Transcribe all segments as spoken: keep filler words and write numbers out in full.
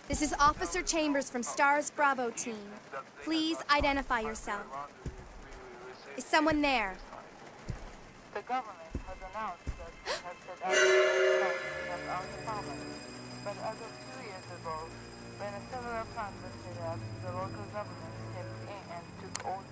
This is Officer Chambers from S T A R S Bravo team. Please identify yourself. Is someone there? The government has announced that it has set out to our department. But as of two years ago, when a similar plan was set up, the local government stepped in and took over.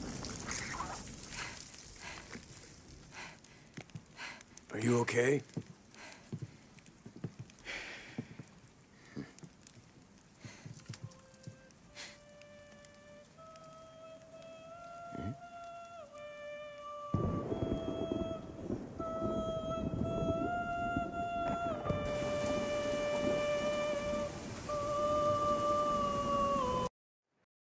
Are you okay?